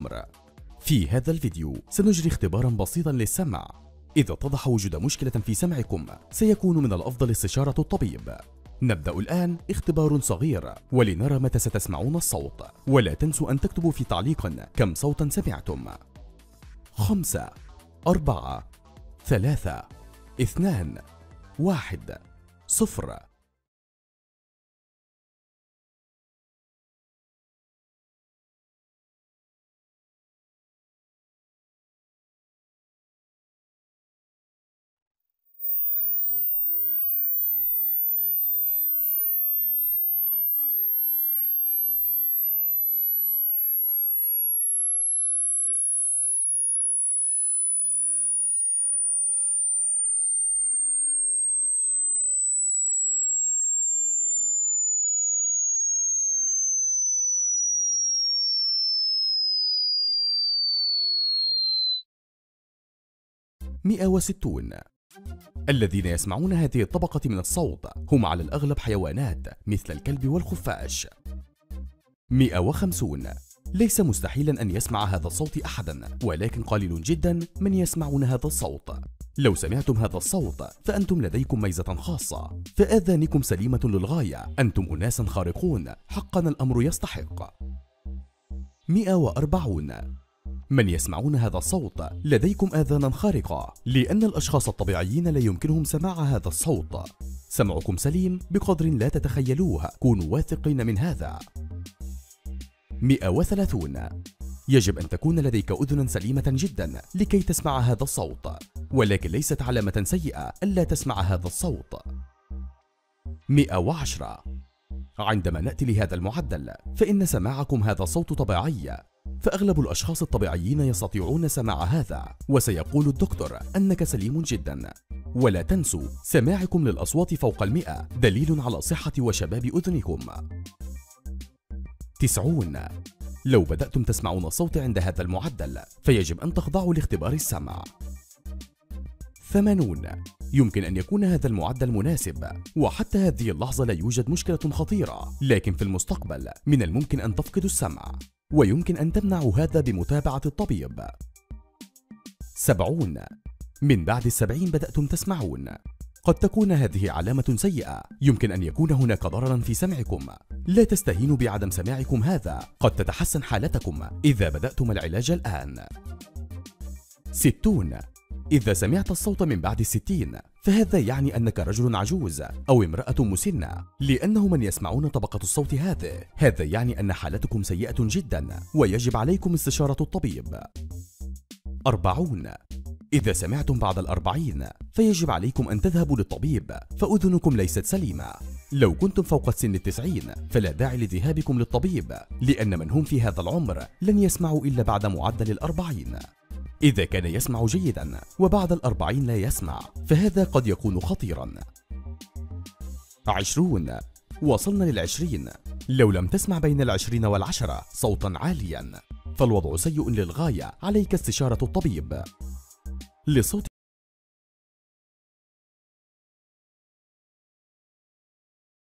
في هذا الفيديو سنجري اختبارا بسيطا للسمع. إذا اتضح وجود مشكلة في سمعكم سيكون من الأفضل استشارة الطبيب. نبدأ الآن اختبار صغير ولنرى متى ستسمعون الصوت، ولا تنسوا أن تكتبوا في تعليق كم صوتا سمعتم. 5 4 3 2 1 0. مئة وستون. الذين يسمعون هذه الطبقة من الصوت هم على الأغلب حيوانات مثل الكلب والخفاش. 150. ليس مستحيلا أن يسمع هذا الصوت أحدا، ولكن قليل جدا من يسمعون هذا الصوت. لو سمعتم هذا الصوت فأنتم لديكم ميزة خاصة، فآذانكم سليمة للغاية، أنتم أناسا خارقون، حقا الأمر يستحق. 140. من يسمعون هذا الصوت لديكم آذانا خارقة، لأن الأشخاص الطبيعيين لا يمكنهم سماع هذا الصوت. سمعكم سليم بقدر لا تتخيلوه، كونوا واثقين من هذا. 130. يجب أن تكون لديك أذن سليمة جدا لكي تسمع هذا الصوت، ولكن ليست علامة سيئة ألا تسمع هذا الصوت. 110. عندما نأتي لهذا المعدل فإن سماعكم هذا الصوت طبيعي، فأغلب الأشخاص الطبيعيين يستطيعون سماع هذا، وسيقول الدكتور أنك سليم جدا. ولا تنسوا سماعكم للأصوات فوق 100 دليل على صحة وشباب أذنكم. 90. لو بدأتم تسمعون الصوت عند هذا المعدل فيجب أن تخضعوا لاختبار السمع. 80. يمكن أن يكون هذا المعدل مناسب، وحتى هذه اللحظة لا يوجد مشكلة خطيرة، لكن في المستقبل من الممكن أن تفقدوا السمع، ويمكن أن تمنعوا هذا بمتابعة الطبيب. 70. من بعد 70 بدأتم تسمعون. قد تكون هذه علامة سيئة، يمكن أن يكون هناك ضررا في سمعكم. لا تستهينوا بعدم سماعكم هذا، قد تتحسن حالتكم إذا بدأتم العلاج الآن. 60. إذا سمعت الصوت من بعد 60 فهذا يعني أنك رجل عجوز أو امرأة مسنة، لأنه من يسمعون طبقة الصوت هذا يعني أن حالتكم سيئة جدا ويجب عليكم استشارة الطبيب. 40. إذا سمعتم بعد 40 فيجب عليكم أن تذهبوا للطبيب، فأذنكم ليست سليمة. لو كنتم فوق سن 90 فلا داعي لذهابكم للطبيب، لأن من هم في هذا العمر لن يسمعوا إلا بعد معدل 40. إذا كان يسمع جيدا وبعد 40 لا يسمع فهذا قد يكون خطيرا. 20. وصلنا لل20. لو لم تسمع بين 20 و10 صوتا عاليا فالوضع سيء للغاية، عليك استشارة الطبيب. لصوت